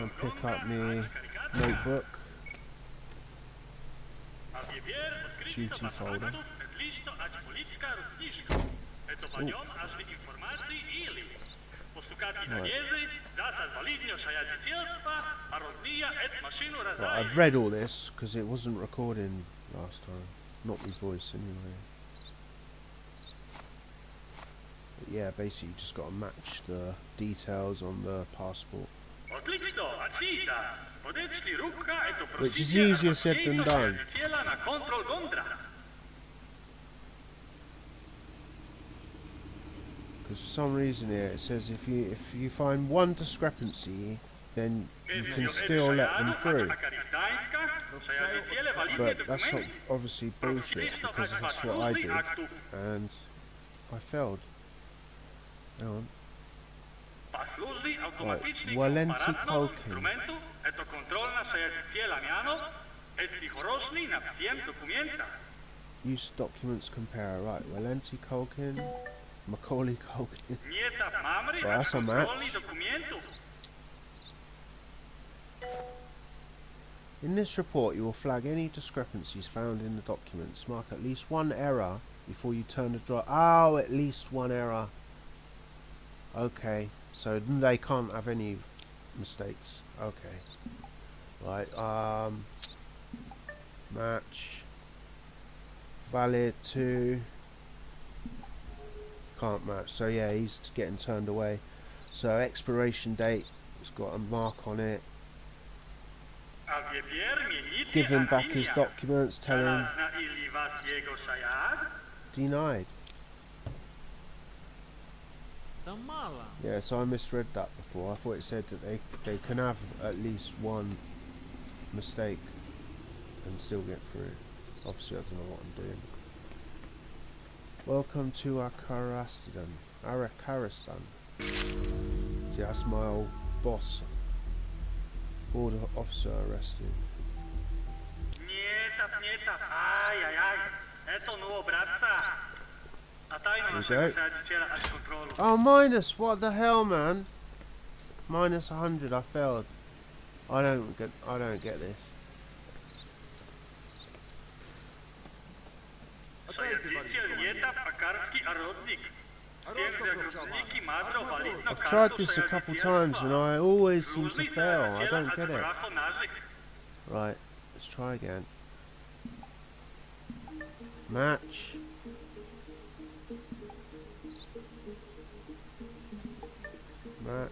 and pick up my notebook. Duty folder. Ooh. Right, I've read all this because it wasn't recording last time. Not my voice anyway. But yeah, basically you just got to match the details on the passport. Which is easier said than done. Because for some reason here it says if you find one discrepancy, then you can still let them through. But that's not obviously bullshit, because that's what I did, and I failed. Hang on. Right, Walenti Kolkin. Use documents compare. Right, Walenti Kolkin, Macaulay Culkin. Right, that's a match. In this report, you will flag any discrepancies found in the documents. Mark at least one error before you turn the drive. Oh, at least one error. Okay, so they can't have any mistakes. Okay. Right, match. Valid to. Can't match. So yeah, he's getting turned away. So expiration date, it's got a mark on it. Give him back his documents, tell him. Denied. Yeah, so I misread that before. I thought it said that they can have at least one mistake and still get through. Obviously I don't know what I'm doing. Welcome to Arakaristan. See, that's my old boss. Border officer arrested. There we go. Oh, minus! What the hell, man? Minus 100. I failed. I don't get this. I've tried this a couple times and I always seem to fail. I don't get it. Right, let's try again. Match. Match.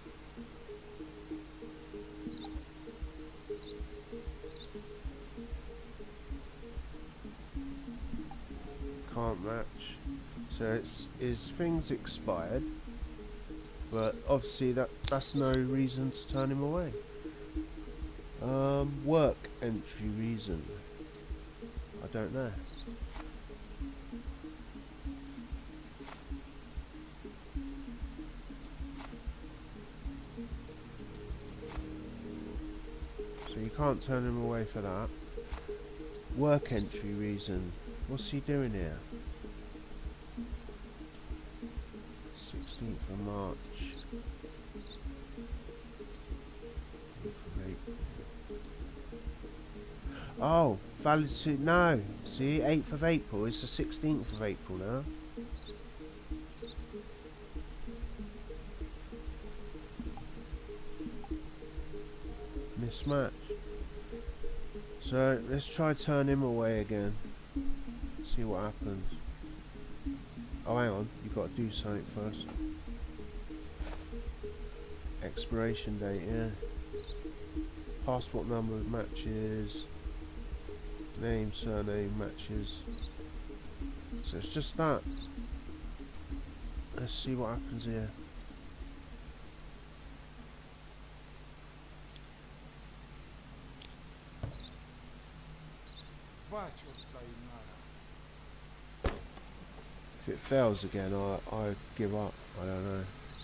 Can't match. So his thing's expired, but obviously that's no reason to turn him away. Work entry reason. I don't know. So you can't turn him away for that. Work entry reason. What's he doing here? 16th of March. Oh, valid to no. See, 8th of April. It's the 16th of April now. Mismatch. So let's try turn him away again. See what happens. Oh, hang on. You've got to do something first. Expiration date, yeah. Passport number matches. Name, surname matches. So it's just that. Let's see what happens here. If it fails again, I give up. I don't know.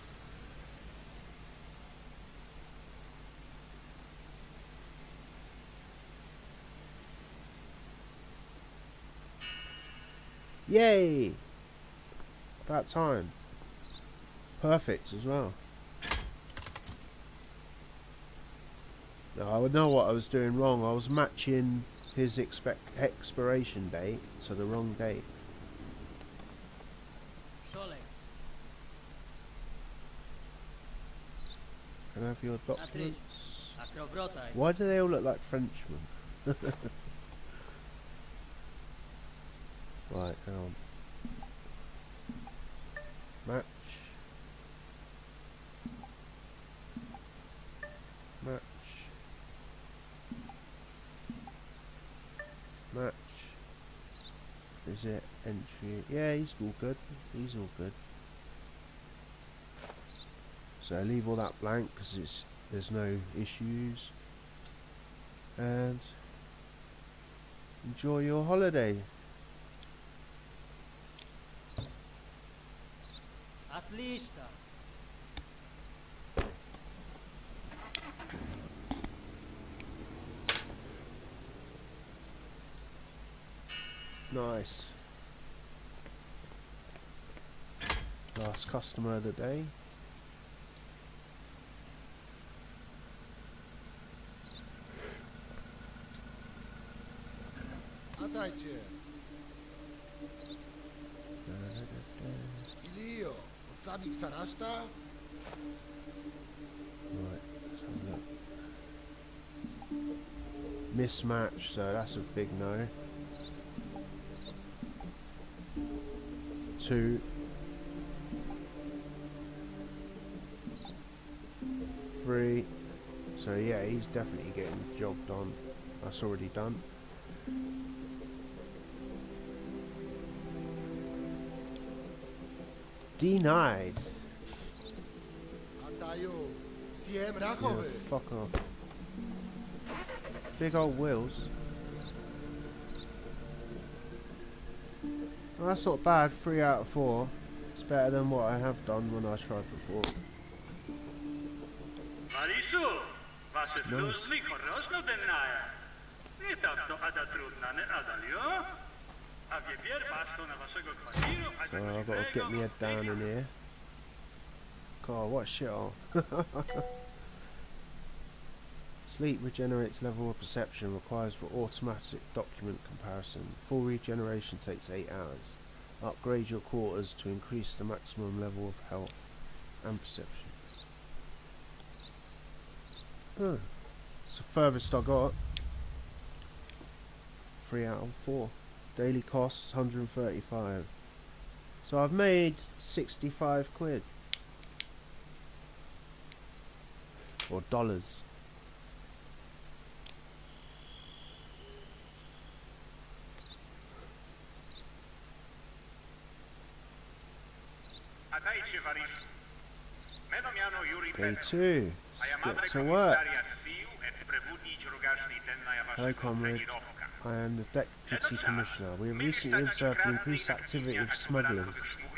Yay! About time. Perfect as well. No, I know what I was doing wrong. I was matching his expiration date to the wrong date. Can I have your documents? Why do they all look like Frenchmen? Right, hang on. Match. Match. Match. Is it entry? Yeah, he's all good. He's all good. So leave all that blank because there's no issues. And enjoy your holiday. Atlista. Nice. Last customer of the day. Dajcie. Ilio, odsabik saraszta? Right, let's have a look. Mismatch, so that's a big no. 2. 3. So yeah, he's definitely getting jobbed on. That's already done. Denied. Yeah, fuck off. Big old wheels. Well, that's not bad. 3 out of 4. It's better than what I have done when I tried before. No. So I've got to get my head down in here. God, what a shithole. Sleep regenerates level of perception, requires for automatic document comparison. Full regeneration takes 8 hours. Upgrade your quarters to increase the maximum level of health and perception. Huh. It's the furthest I got. 3 out of 4. Daily costs 135. So I've made 65 quid. Or dollars. Day 2. Get to work. Hello, comrade. I am the Deputy Commissioner. We have recently observed an increased activity of smuggling.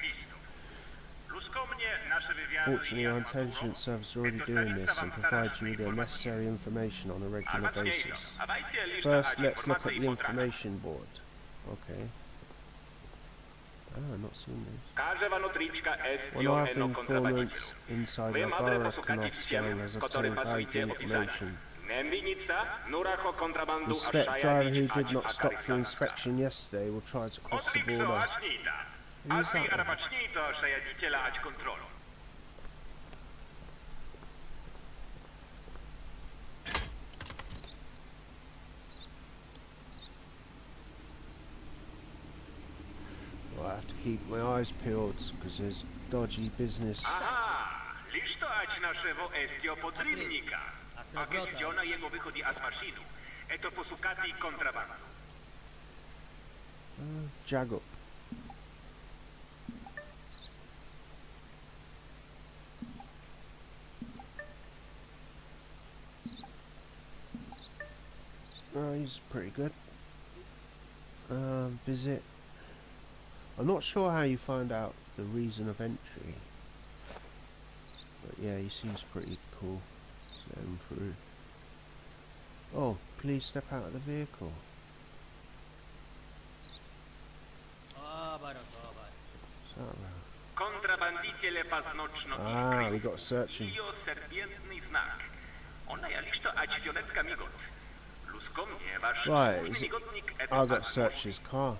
Fortunately, our intelligence service is already doing this and provides you with the necessary information on a regular basis. First, let's look at the information board. Okay. Ah, not seen this. One of our informants inside the Barakonov's gang has obtained valuable information. The suspect driver who did not stop for inspection yesterday will try to cross the border. Who's that? Well, I have to keep my eyes peeled because there's dodgy business. Jag up. Oh, he's pretty good. Visit. I'm not sure how you find out the reason of entry, but yeah, he seems pretty cool. Let him through. Oh, please step out of the vehicle. Ah, we got to search him. Right, is it? Oh, I've got to search his car.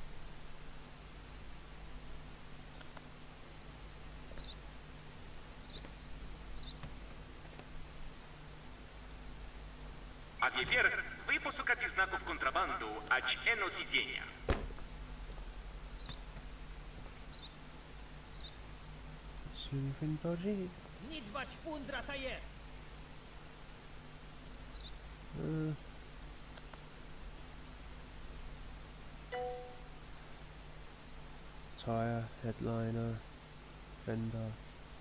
A wiewier, ви пошукати знаков контрабанду, ач ено сидіння. See anything dodgy? Nidbać fundra ta jest! Tire, headliner, fender,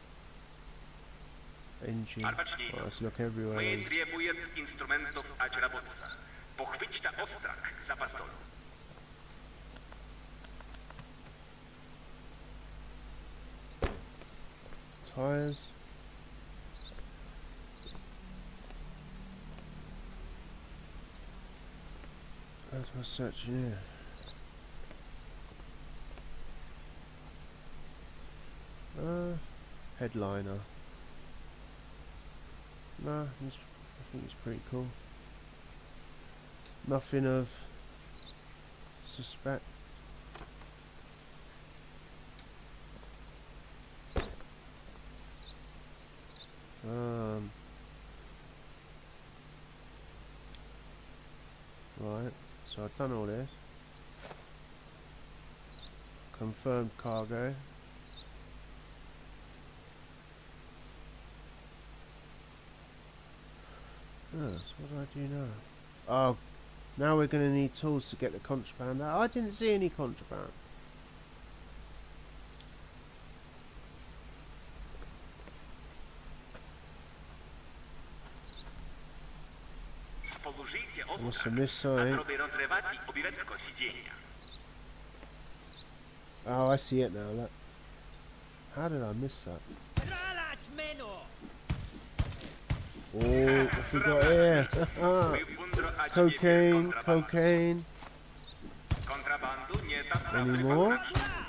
engine. Oh, let's look everywhere. Ми требуємо інструментів ач работа. Похвич та острак за пастолу. Tires. How do I search in here? Headliner. Nah, I think he's pretty cool. Nothing of suspect. Right, so I've done all this. Confirmed cargo. So what do I do now? Oh, now we're going to need tools to get the contraband out. I didn't see any contraband. What's on this side? Oh, I see it now, look. How did I miss that? Oh, what we got here? Cocaine, cocaine. Any more?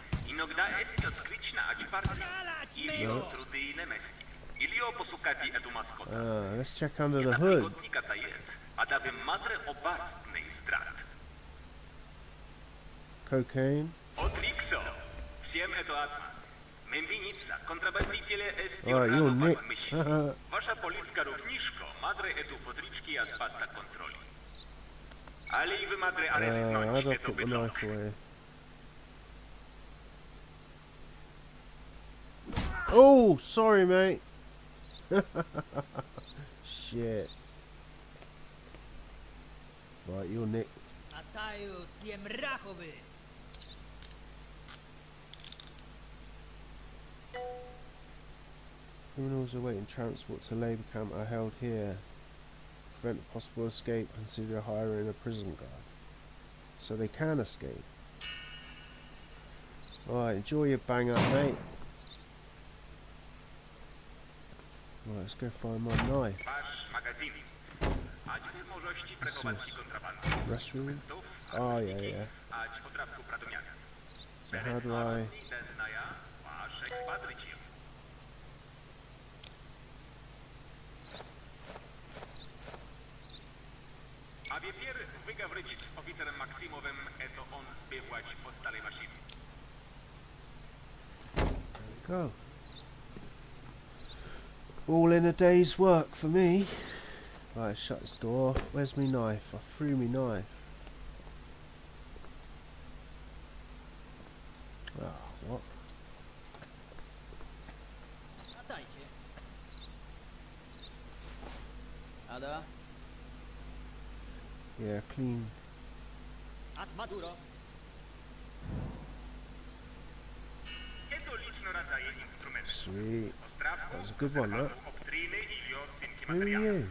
No. Let's check under the hood. Cocaine. Alright, you're nicked. Ваша полицка równiszko, madre etu potriczki a spasta kontroli. Ale I wy madre How'd I put the knife away? Oh, sorry mate. Shit. Right, you're nicked. Ataju siem rachowy! Criminals awaiting transport to labour camp are held here. Prevent a possible escape, consider hiring a prison guard. So they can escape. Alright, enjoy your bang up, mate. Right, let's go find my knife. Restroom? Oh, yeah. So how do I... A wiewier wygawryć z oficerem Maksimowym, to on zbiegłać po stale maszyny. Go. All in a day's work for me. Right, shut this door. Where's me knife? I threw me knife. Oh, what? Latajcie. Ada? Yeah, clean. Ad Maduro. Sweet. That was a good one, look. Who are you?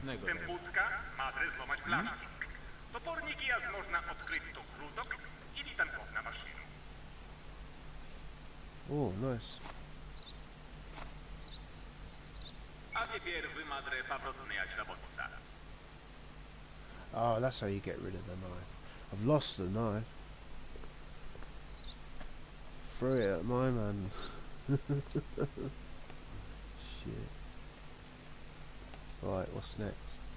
Oh, nice. Oh, that's how you get rid of the knife. I've lost the knife. Threw it at my man. Shit. Right, what's next?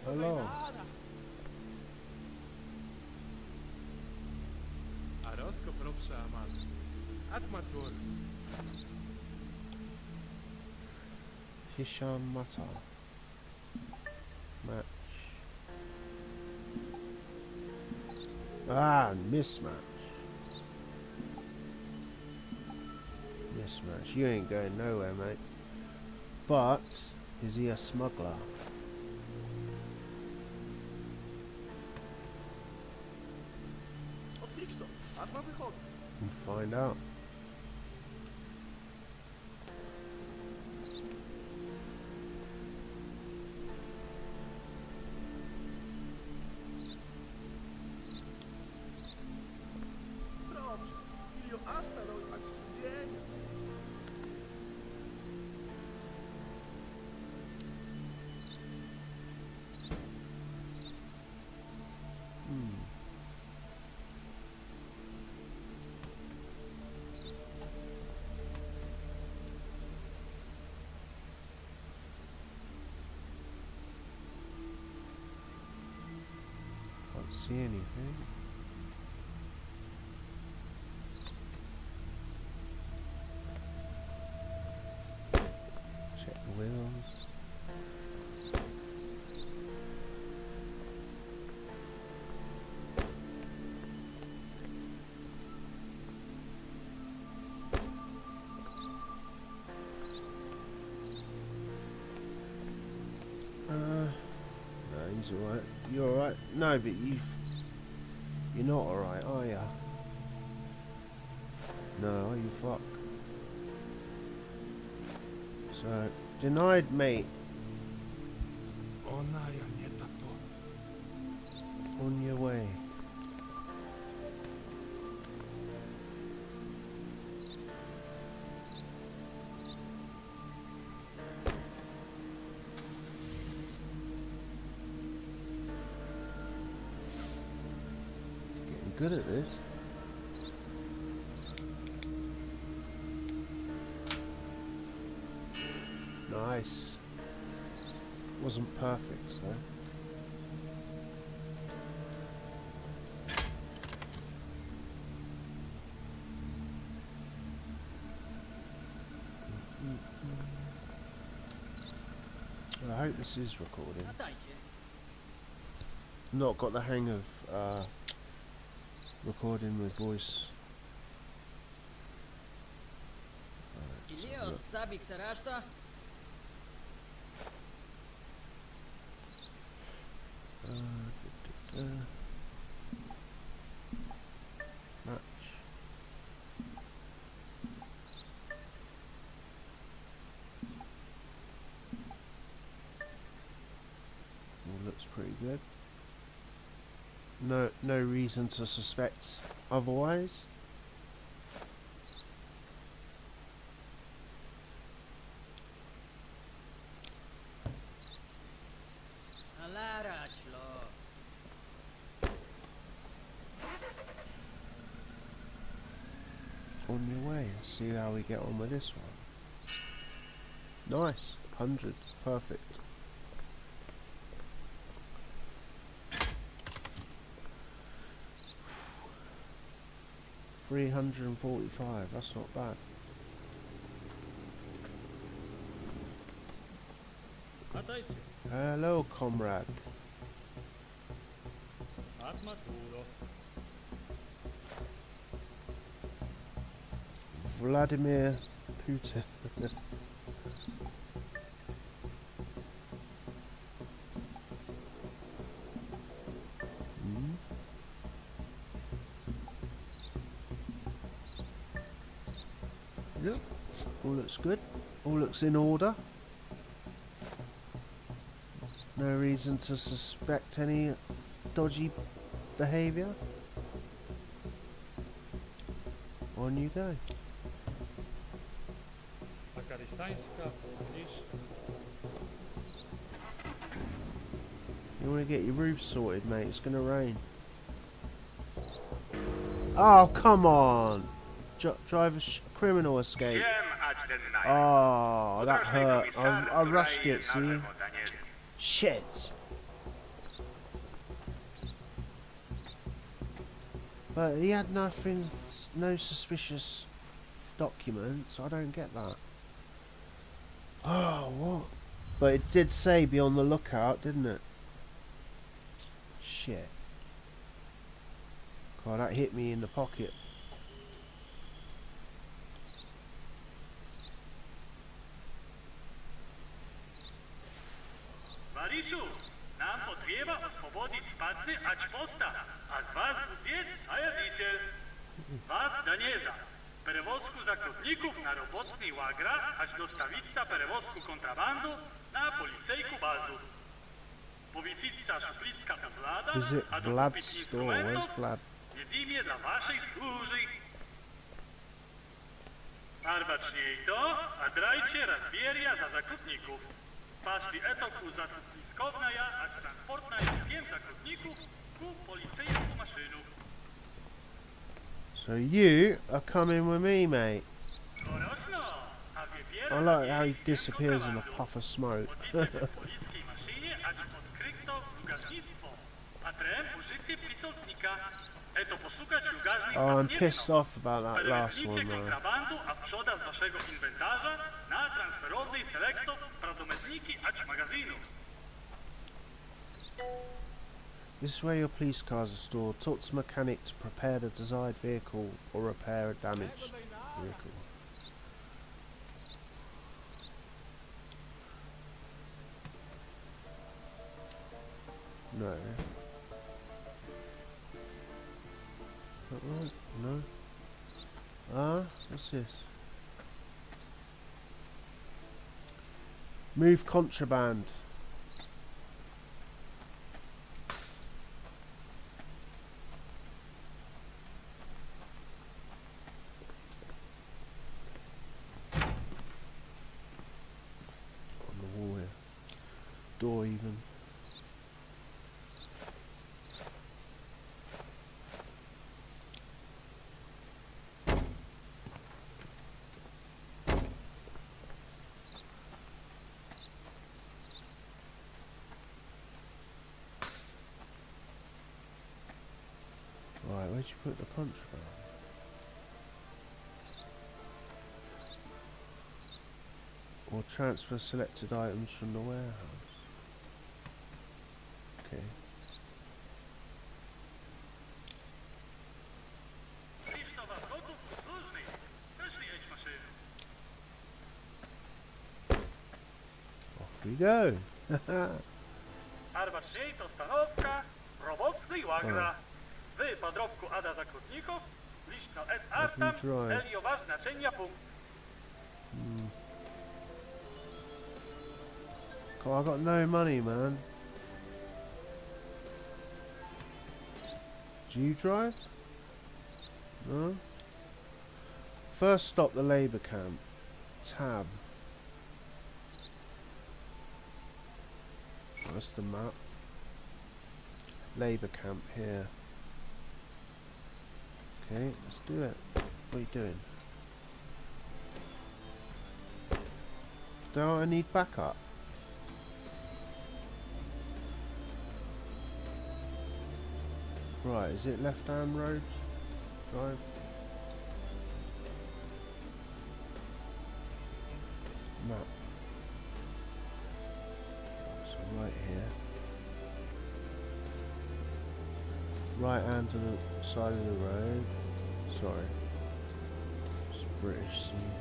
Hello. Arosko propsa amal. Atmatur. Hisham Mata. Match. Ah, mismatch. Mismatch. You ain't going nowhere, mate. But, is he a smuggler? We'll find out. Can't see anything. Check the wheels. No, he's alright. You're alright? No, but you're not alright, are ya? No, are you fuck? So, denied, mate. Ona ja nie ta pot. On your way. Getting good at this. Nice. Wasn't perfect, though. I hope this is recording. Latajcie. Not got the hang of recording with voice. Ili od sabik se rashta? Match. All looks pretty good. No reason to suspect otherwise. Alarachlo. On your way. Let's see how we get on with this one. Nice. 100. Perfect. $345. That's not bad. Latajcie. Hello, comrade. Atmaturo. Vladimir Putin. Yep. All looks good. All looks in order. No reason to suspect any dodgy behaviour. On you go. Afganistańska podniżka. You want to get your roof sorted, mate? It's going to rain. Oh, come on! Driver criminal escape. Oh, that hurt. I rushed it, see? Shit! But he had nothing, no suspicious documents. I don't get that. Oh, what? But it did say be on the lookout, didn't it? Shit. God, that hit me in the pocket. Variszu, nam potrzeba oswobodzić padny posta, a z was ubiec tajemniczy. Was Danieza, перевозку zakładników na robotny łagra, aż dostawica перевозку kontrabandu na policyjku bazu. Powiecica szuflicka Vlada, Visit a do Vlad's kupić store. Where's instrumentów Vlad? jedynie dla waszej służy. Arbacznie i to, a drajcie razbieria za zakładników. Paszli etoku zakładniskowna ja, a transportna jest 5 zakładników ku policyjsku maszynu. So you are coming with me, mate. Korosno, a wybiera I like how he disappears in a puff of smoke. Odjedziemy w policji maszynie, aż odkryto lugaznictwo. A trem użycie pisownika. Eto posłuchać lugaznik Oh, I'm pissed off about that last one, Перевезните though. kontrabandu, a przoda z waszego inwentarza na transferownej selektor prawdomedniki ać magazynu. This is where your police cars are stored. Talk to the mechanic to prepare the desired vehicle or repair a damaged vehicle. No. That right? No. Ah, what's this? Move contraband. On the wall here. Door even. Right, where'd you put the contraband? Or transfer selected items from the warehouse. Okay. Listowa gotów usłużny. Wyszli jedź maszynu. Off we go. Arbacznie to stanowka robotny łagra. Wy podrobku ada zakładników, liczno S artam, drive. eliowa znaczenia punkt. God, I got no money, man. Do you drive? No? First stop the labour camp. Tab. That's the map. Labour camp here. Okay, let's do it. What are you doing? Don't I need backup? Right, is it left hand road? Drive? Map. So right here. Right hand to the side of the road. Sorry. It's British scene.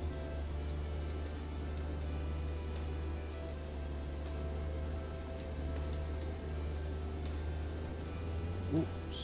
Oops.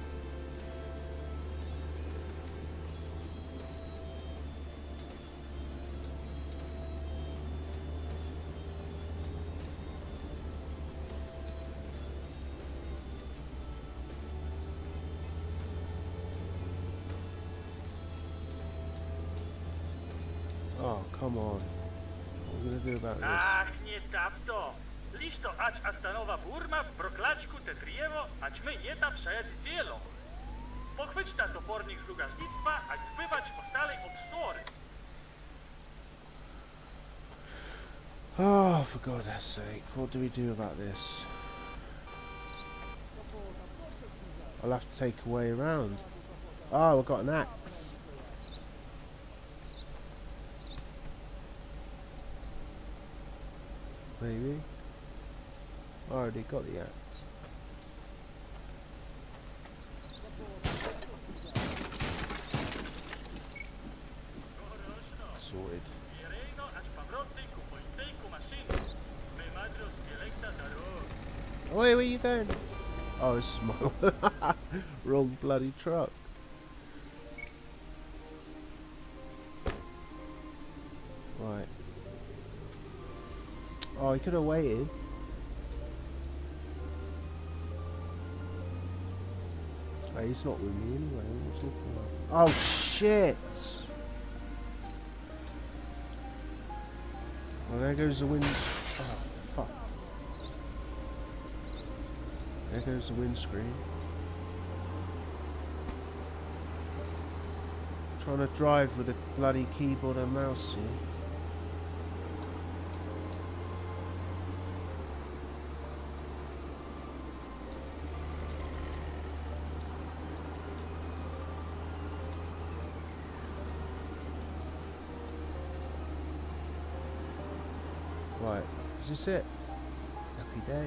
Oh, come on. What are we going to do about this? Ach, nie tap to. Listo ać a stanowa burma w broklaczku te driewo, ać my nie tam przed wielo. Pochwyć ta topornik z lugaznictwa, ać zbywać postalej obstory. Oh, for God's sake, what do we do about this? I'll have to take a way around. Oh, I've got an axe. Maybe. I already got the axe. Sorted. Oh, wait, where are you going? Oh, this is my wrong bloody truck. Right. Oh, he could have waited. Hey, he's not with me anyway. What's he looking like? Oh shit! Well, there goes the wind. Oh fuck! There goes the windscreen. Trying to drive with a bloody keyboard and mouse here. Right, is this it? Happy day.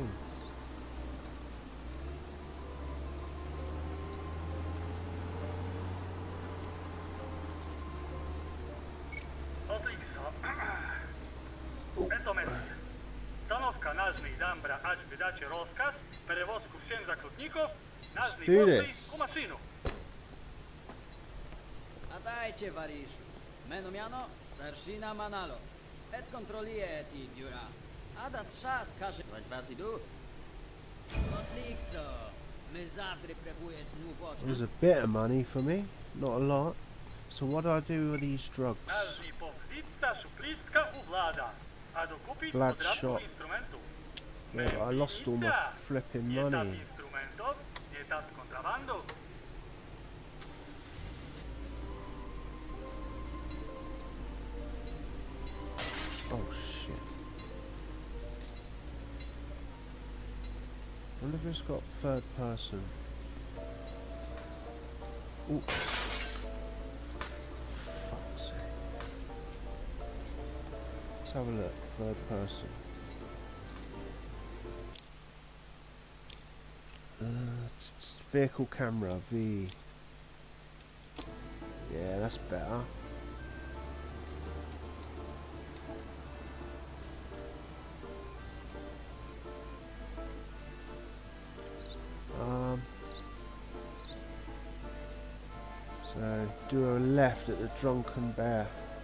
Eto mesec. Stanovka nažni Dambra ač bi daće rozkaz, prevozku všem zaklotnikov, nažni do vozli this. u mašinu. A dajcie, Wariszu. Menomiano starszina Manalo. Et kontroluje ti dziura. A da trzas każe was idu. Odlikso. My zawdry prebuje dnu There's boczny. a bit of money for me, not a lot. So what do I do with these drugs? Nažni povzdica šuplistka u vlada, a dokupit Vlad podratku shot. instrumentu. Yeah, but I lost all my flipping Nie tat money. instrumentov, nie tat kontrabandu. Oh shit. I wonder if it's got third person. Ooh. Fuck's sake. Let's have a look. Third person. Vehicle camera, V. Yeah, that's better. So, do a left at the Drunken Bear.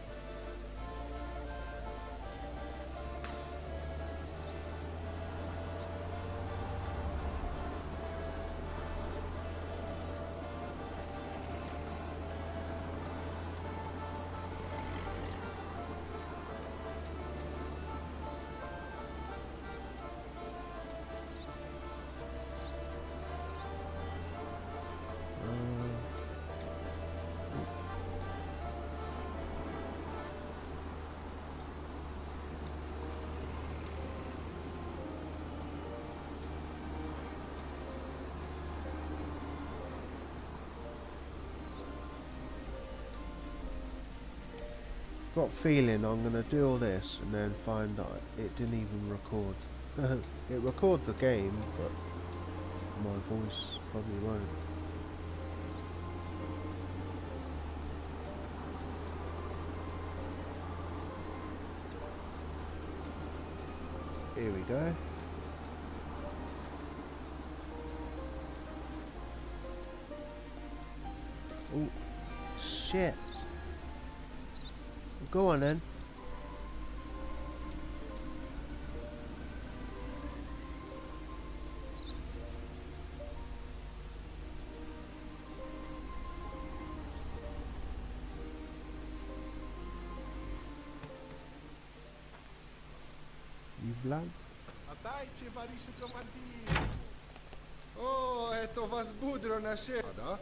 Got a feeling I'm gonna do all this and then find that it didn't even record. It recorded the game, but my voice probably won't. Here we go. Oh, shit. Go on then. You Vlad? A dajcie, Wariszu, komandir! O, eto was budro na się. A da?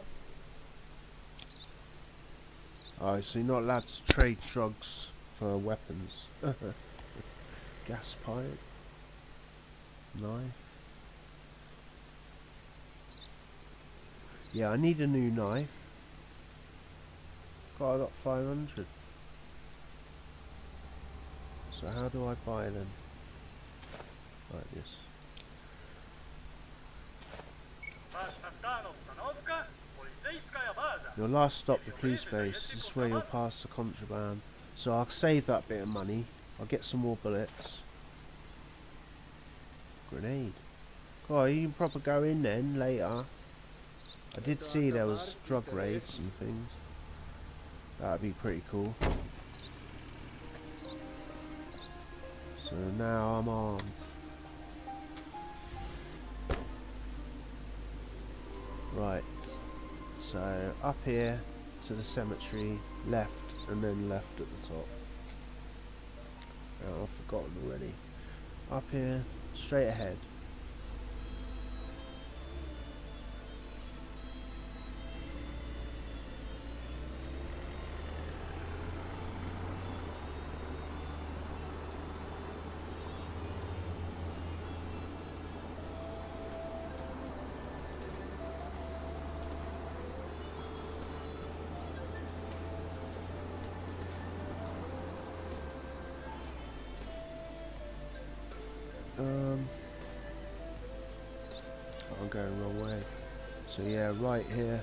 Oh, so you're not allowed to trade drugs for weapons. Gas pipe. Knife. Yeah, I need a new knife. God, I got 500. So how do I buy them? Like this. Your last stop, the police base. This is where you'll pass the contraband. So I'll save that bit of money. I'll get some more bullets. Grenade. God, you can proper go in then later. I did see there was drug raids and things. That'd be pretty cool. So now I'm armed. Right. So up here to the cemetery, left, and then left at the top. Oh, I've forgotten already. Up here, straight ahead. I'm going the wrong way. So yeah, right here.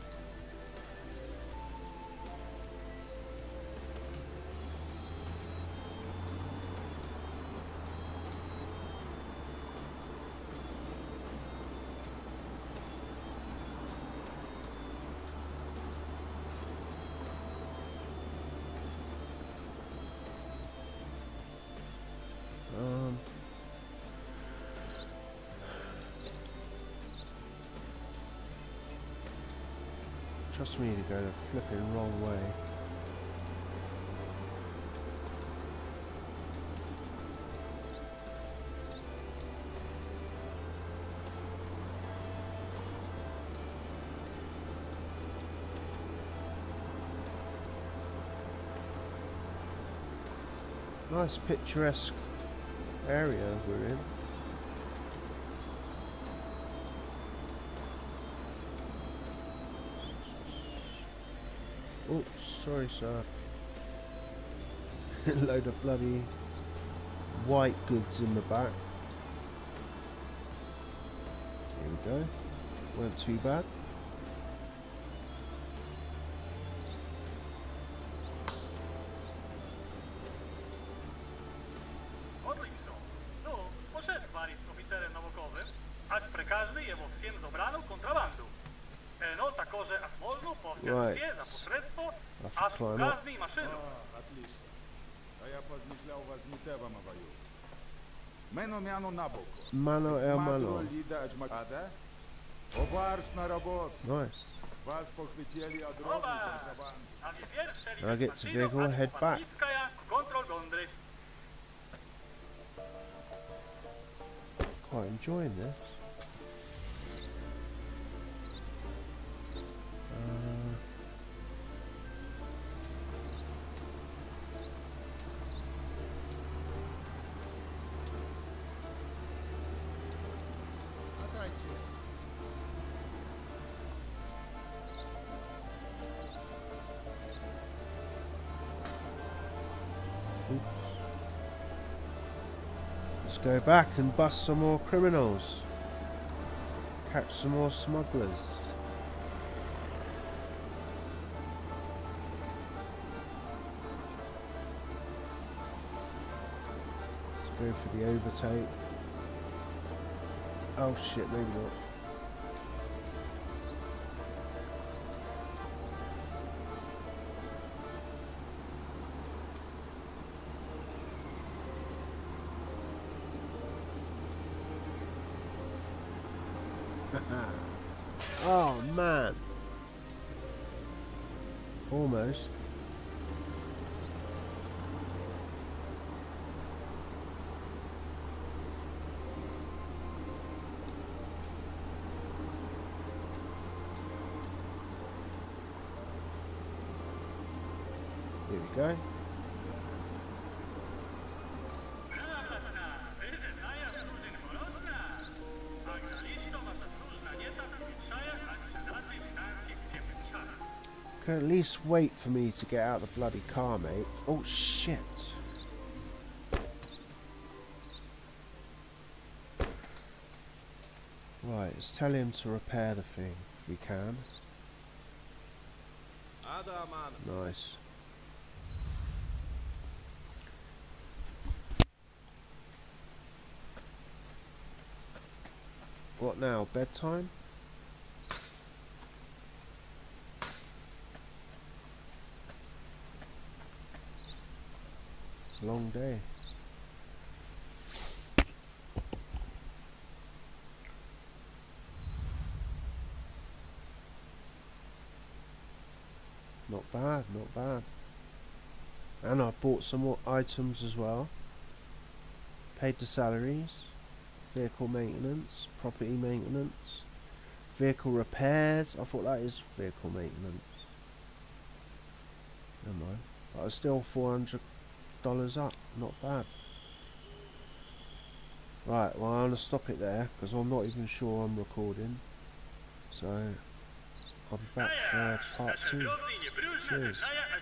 Trust me to go the flipping wrong way. Nice picturesque area we're in. Oh, sorry sir. Load of bloody white goods in the back. Here we go. Weren't too bad. Odlično. No, poszedł Baris z oficerem naukowym, a przekażmy jemu всем zobraną kontrabandu. No, takože as možno povzjatie za posredstvo a газни машину. Отлично. А я подмышлял возьмите вам аваю. Мено мяно набоко. Mano el mano. Лида Аджмада. Обарс на работу. Nice. Вас похватили от розы контрабанды. I get to vehicle, head back. Quite enjoying this. Let's go back and bust some more criminals. Catch some more smugglers. Let's go for the overtake. Oh shit, maybe not. Oh man, almost. Here we go. can at least wait for me to get out of the bloody car, mate. Oh shit. Right, let's tell him to repair the thing if we can. Nice. What now? Bedtime? Long day. Not bad, not bad. And I bought some more items as well. Paid the salaries. Vehicle maintenance. Property maintenance. Vehicle repairs. I thought that is vehicle maintenance. Never mind. But I'm still $400 up. Not bad. Right, well I'm going to stop it there because I'm not even sure I'm recording. So I'll be back for part 2. Cheers.